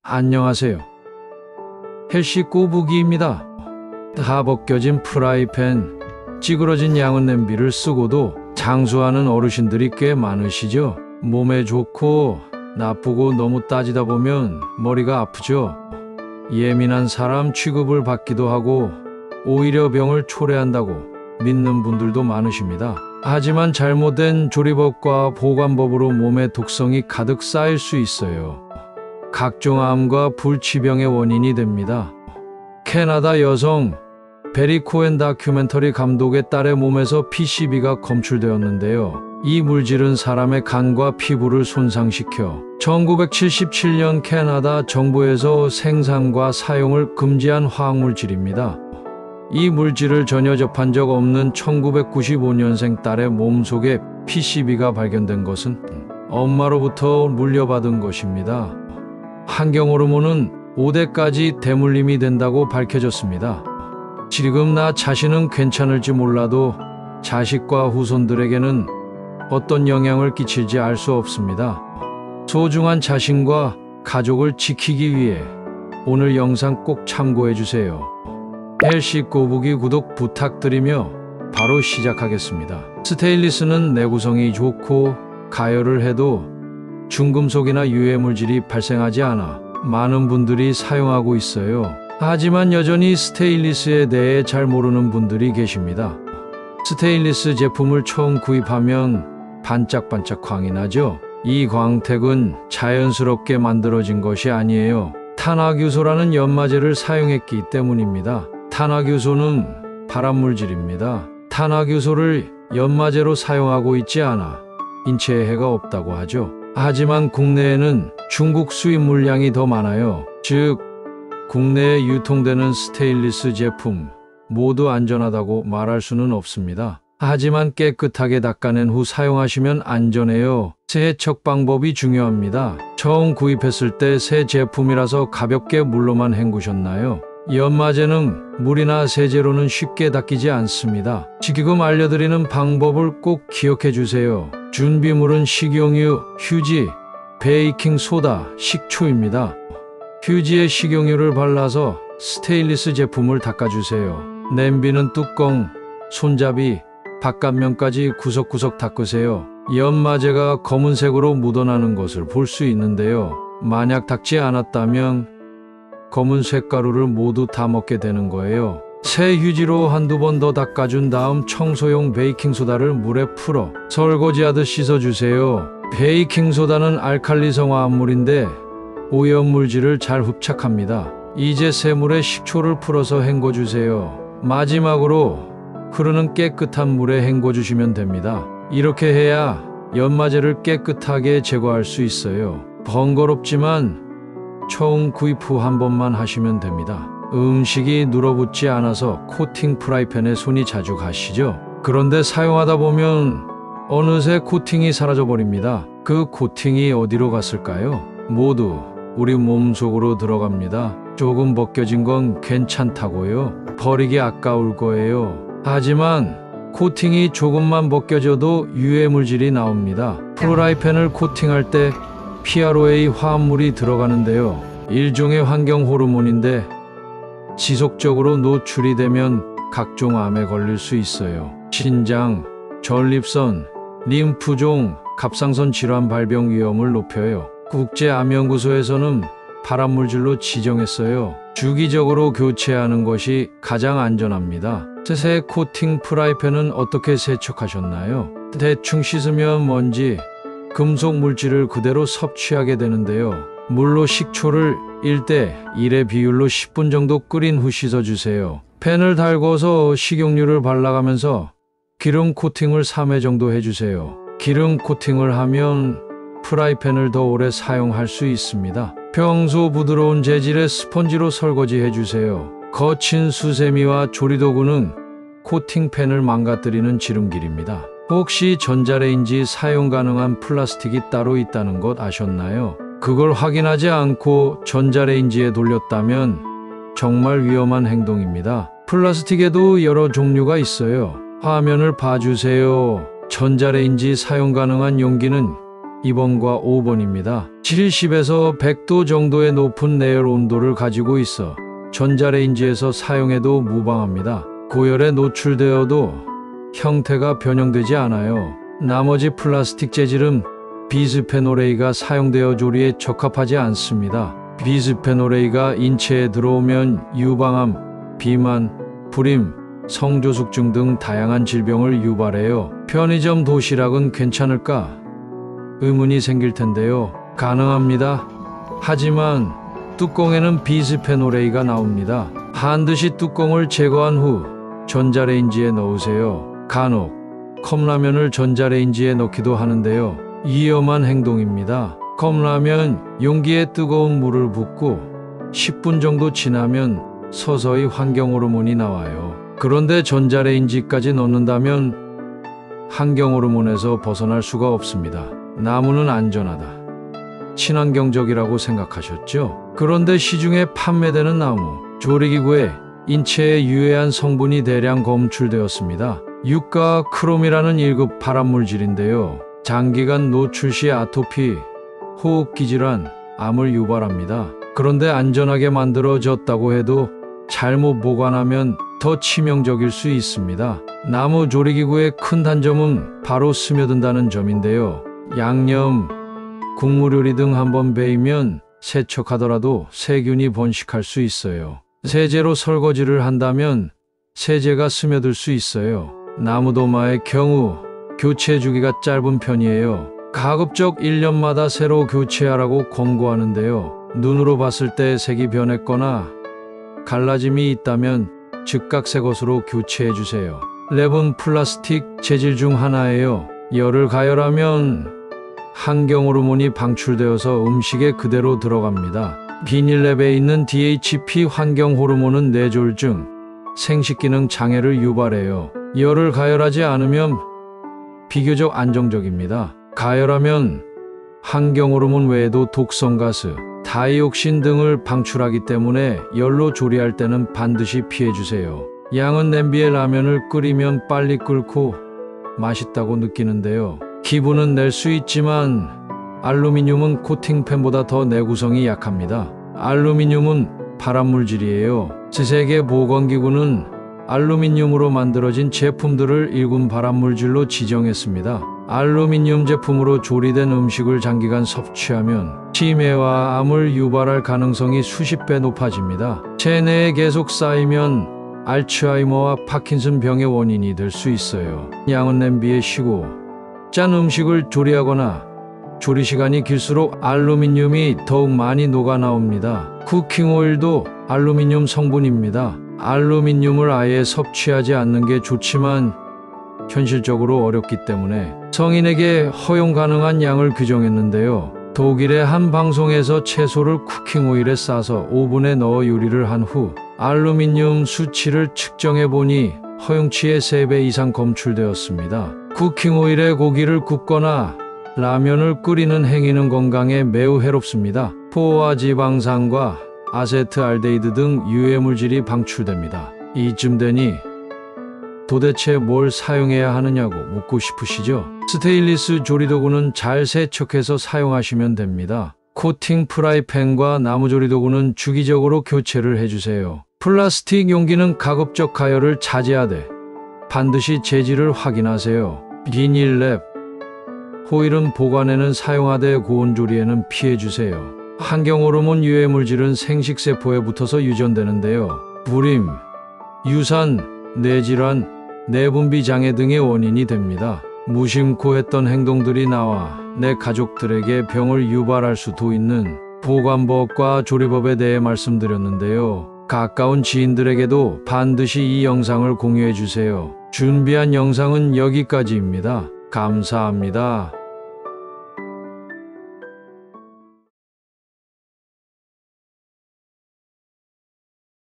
안녕하세요. 헬시 꼬부기입니다. 다 벗겨진 프라이팬, 찌그러진 양은 냄비를 쓰고도 장수하는 어르신들이 꽤 많으시죠? 몸에 좋고 나쁘고 너무 따지다 보면 머리가 아프죠? 예민한 사람 취급을 받기도 하고 오히려 병을 초래한다고 믿는 분들도 많으십니다. 하지만 잘못된 조리법과 보관법으로 몸에 독성이 가득 쌓일 수 있어요. 각종 암과 불치병의 원인이 됩니다. 캐나다 여성 베리 코엔 다큐멘터리 감독의 딸의 몸에서 PCB가 검출되었는데요. 이 물질은 사람의 간과 피부를 손상시켜 1977년 캐나다 정부에서 생산과 사용을 금지한 화학물질입니다. 이 물질을 전혀 접한 적 없는 1995년생 딸의 몸속에 PCB가 발견된 것은 엄마로부터 물려받은 것입니다. 환경 호르몬은 5대까지 대물림이 된다고 밝혀졌습니다. 지금 나 자신은 괜찮을지 몰라도 자식과 후손들에게는 어떤 영향을 끼칠지 알 수 없습니다. 소중한 자신과 가족을 지키기 위해 오늘 영상 꼭 참고해 주세요. 헬시 꼬부기 구독 부탁드리며 바로 시작하겠습니다. 스테인리스는 내구성이 좋고 가열을 해도 중금속이나 유해물질이 발생하지 않아 많은 분들이 사용하고 있어요. 하지만 여전히 스테인리스에 대해 잘 모르는 분들이 계십니다. 스테인리스 제품을 처음 구입하면 반짝반짝 광이 나죠? 이 광택은 자연스럽게 만들어진 것이 아니에요. 탄화규소라는 연마제를 사용했기 때문입니다. 탄화규소는 발암물질입니다. 탄화규소를 연마제로 사용하고 있지 않아 인체에 해가 없다고 하죠. 하지만 국내에는 중국 수입 물량이 더 많아요. 즉, 국내에 유통되는 스테인리스 제품 모두 안전하다고 말할 수는 없습니다. 하지만 깨끗하게 닦아낸 후 사용하시면 안전해요. 세척 방법이 중요합니다. 처음 구입했을 때 새 제품이라서 가볍게 물로만 헹구셨나요? 연마제는 물이나 세제로는 쉽게 닦이지 않습니다. 지금 알려드리는 방법을 꼭 기억해 주세요. 준비물은 식용유, 휴지, 베이킹소다, 식초입니다. 휴지에 식용유를 발라서 스테인리스 제품을 닦아주세요. 냄비는 뚜껑, 손잡이, 바깥면까지 구석구석 닦으세요. 연마제가 검은색으로 묻어나는 것을 볼 수 있는데요. 만약 닦지 않았다면 검은 쇳가루를 모두 다 먹게 되는 거예요. 새 휴지로 한두 번 더 닦아준 다음 청소용 베이킹소다를 물에 풀어 설거지하듯 씻어주세요. 베이킹소다는 알칼리성 화합물인데 오염물질을 잘 흡착합니다. 이제 새물에 식초를 풀어서 헹궈주세요. 마지막으로 흐르는 깨끗한 물에 헹궈주시면 됩니다. 이렇게 해야 연마제를 깨끗하게 제거할 수 있어요. 번거롭지만 처음 구입 후 한 번만 하시면 됩니다. 음식이 눌어붙지 않아서 코팅 프라이팬에 손이 자주 가시죠? 그런데 사용하다 보면 어느새 코팅이 사라져버립니다. 그 코팅이 어디로 갔을까요? 모두 우리 몸속으로 들어갑니다. 조금 벗겨진 건 괜찮다고요. 버리기 아까울 거예요. 하지만 코팅이 조금만 벗겨져도 유해물질이 나옵니다. 프라이팬을 코팅할 때 PROA 화합물이 들어가는데요. 일종의 환경 호르몬인데 지속적으로 노출이 되면 각종 암에 걸릴 수 있어요. 신장, 전립선, 림프종, 갑상선 질환 발병 위험을 높여요. 국제암연구소에서는 발암물질로 지정했어요. 주기적으로 교체하는 것이 가장 안전합니다. 새 코팅 프라이팬은 어떻게 세척하셨나요? 대충 씻으면 먼지, 금속 물질을 그대로 섭취하게 되는데요. 물로 식초를 1대 1의 비율로 10분 정도 끓인 후 씻어주세요. 팬을 달궈서 식용유를 발라가면서 기름 코팅을 3회 정도 해주세요. 기름 코팅을 하면 프라이팬을 더 오래 사용할 수 있습니다. 평소 부드러운 재질의 스펀지로 설거지 해주세요. 거친 수세미와 조리도구는 코팅팬을 망가뜨리는 지름길입니다. 혹시 전자레인지 사용 가능한 플라스틱이 따로 있다는 것 아셨나요? 그걸 확인하지 않고 전자레인지에 돌렸다면 정말 위험한 행동입니다. 플라스틱에도 여러 종류가 있어요. 화면을 봐주세요. 전자레인지 사용 가능한 용기는 2번과 5번입니다. 70에서 100도 정도의 높은 내열 온도를 가지고 있어 전자레인지에서 사용해도 무방합니다. 고열에 노출되어도 형태가 변형되지 않아요. 나머지 플라스틱 재질은 비스페놀 A가 사용되어 조리에 적합하지 않습니다. 비스페놀 A가 인체에 들어오면 유방암, 비만, 불임, 성조숙증 등 다양한 질병을 유발해요. 편의점 도시락은 괜찮을까? 의문이 생길 텐데요. 가능합니다. 하지만 뚜껑에는 비스페놀 A가 나옵니다. 반드시 뚜껑을 제거한 후 전자레인지에 넣으세요. 간혹 컵라면을 전자레인지에 넣기도 하는데요. 위험한 행동입니다. 컵라면 용기에 뜨거운 물을 붓고 10분 정도 지나면 서서히 환경호르몬이 나와요. 그런데 전자레인지까지 넣는다면 환경호르몬에서 벗어날 수가 없습니다. 나무는 안전하다, 친환경적이라고 생각하셨죠? 그런데 시중에 판매되는 나무 조리기구에 인체에 유해한 성분이 대량 검출되었습니다. 유가 크롬이라는 1급 발암물질인데요. 장기간 노출 시 아토피, 호흡기 질환, 암을 유발합니다. 그런데 안전하게 만들어졌다고 해도 잘못 보관하면 더 치명적일 수 있습니다. 나무 조리기구의 큰 단점은 바로 스며든다는 점인데요. 양념, 국물 요리 등 한번 베이면 세척하더라도 세균이 번식할 수 있어요. 세제로 설거지를 한다면 세제가 스며들 수 있어요. 나무도마의 경우 교체 주기가 짧은 편이에요. 가급적 1년마다 새로 교체하라고 권고하는데요. 눈으로 봤을 때 색이 변했거나 갈라짐이 있다면 즉각 새 것으로 교체해 주세요. 랩은 플라스틱 재질 중 하나예요. 열을 가열하면 환경호르몬이 방출되어서 음식에 그대로 들어갑니다. 비닐랩에 있는 DHP 환경호르몬은 뇌졸중, 생식기능 장애를 유발해요. 열을 가열하지 않으면 비교적 안정적입니다. 가열하면 환경호르몬 외에도 독성가스, 다이옥신 등을 방출하기 때문에 열로 조리할 때는 반드시 피해주세요. 양은 냄비에 라면을 끓이면 빨리 끓고 맛있다고 느끼는데요. 기분은 낼 수 있지만 알루미늄은 코팅팬보다 더 내구성이 약합니다. 알루미늄은 발암물질이에요. 세계 보건기구는 알루미늄으로 만들어진 제품들을 1군 발암물질로 지정했습니다. 알루미늄 제품으로 조리된 음식을 장기간 섭취하면 치매와 암을 유발할 가능성이 수십 배 높아집니다. 체내에 계속 쌓이면 알츠하이머와 파킨슨 병의 원인이 될 수 있어요. 양은 냄비에 쉬고 짠 음식을 조리하거나 조리 시간이 길수록 알루미늄이 더욱 많이 녹아 나옵니다. 쿠킹 오일도 알루미늄 성분입니다. 알루미늄을 아예 섭취하지 않는 게 좋지만 현실적으로 어렵기 때문에 성인에게 허용 가능한 양을 규정했는데요. 독일의 한 방송에서 채소를 쿠킹 오일에 싸서 오븐에 넣어 요리를 한 후 알루미늄 수치를 측정해 보니 허용치의 3배 이상 검출되었습니다. 쿠킹 오일에 고기를 굽거나 라면을 끓이는 행위는 건강에 매우 해롭습니다. 포화 지방산과 아세트알데히드 등 유해물질이 방출됩니다. 이쯤 되니 도대체 뭘 사용해야 하느냐고 묻고 싶으시죠? 스테인리스 조리도구는 잘 세척해서 사용하시면 됩니다. 코팅 프라이팬과 나무 조리도구는 주기적으로 교체를 해주세요. 플라스틱 용기는 가급적 가열을 자제하되 반드시 재질을 확인하세요. 비닐랩, 호일은 보관에는 사용하되 고온조리에는 피해주세요. 환경호르몬 유해물질은 생식세포에 붙어서 유전되는데요. 불임, 유산, 뇌질환, 내분비 장애 등의 원인이 됩니다. 무심코 했던 행동들이 나와 내 가족들에게 병을 유발할 수도 있는 보관법과 조리법에 대해 말씀드렸는데요. 가까운 지인들에게도 반드시 이 영상을 공유해 주세요. 준비한 영상은 여기까지입니다. 감사합니다.